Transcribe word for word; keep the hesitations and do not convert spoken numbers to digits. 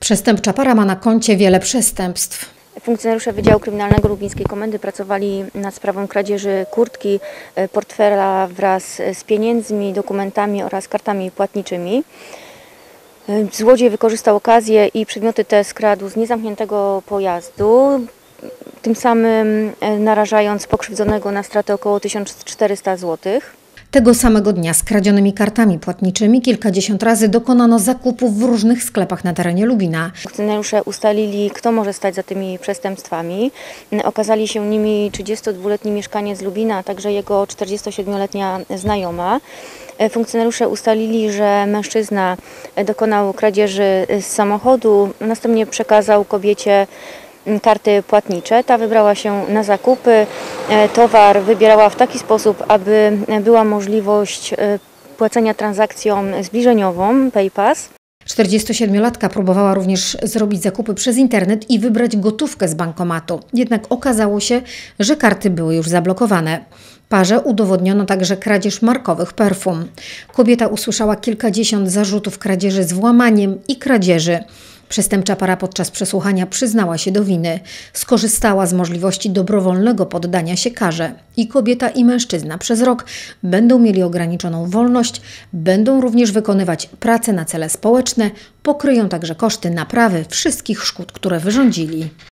Przestępcza para ma na koncie wiele przestępstw. Funkcjonariusze Wydziału Kryminalnego Lubińskiej Komendy pracowali nad sprawą kradzieży kurtki, portfela wraz z pieniędzmi, dokumentami oraz kartami płatniczymi. Złodziej wykorzystał okazję i przedmioty te skradł z niezamkniętego pojazdu, tym samym narażając pokrzywdzonego na stratę około tysiąc czterysta złotych. Tego samego dnia z kradzionymi kartami płatniczymi kilkadziesiąt razy dokonano zakupów w różnych sklepach na terenie Lubina. Funkcjonariusze ustalili, kto może stać za tymi przestępstwami. Okazali się nimi trzydziestodwuletni mieszkaniec Lubina, a także jego czterdziestosiedmioletnia znajoma. Funkcjonariusze ustalili, że mężczyzna dokonał kradzieży z samochodu, następnie przekazał kobiecie karty płatnicze. Ta wybrała się na zakupy. Towar wybierała w taki sposób, aby była możliwość płacenia transakcją zbliżeniową PayPass. czterdziestosiedmiolatka próbowała również zrobić zakupy przez internet i wybrać gotówkę z bankomatu. Jednak okazało się, że karty były już zablokowane. Parze udowodniono także kradzież markowych perfum. Kobieta usłyszała kilkadziesiąt zarzutów kradzieży z włamaniem i kradzieży. Przestępcza para podczas przesłuchania przyznała się do winy. Skorzystała z możliwości dobrowolnego poddania się karze. I kobieta, i mężczyzna przez rok będą mieli ograniczoną wolność, będą również wykonywać pracę na cele społeczne, pokryją także koszty naprawy wszystkich szkód, które wyrządzili.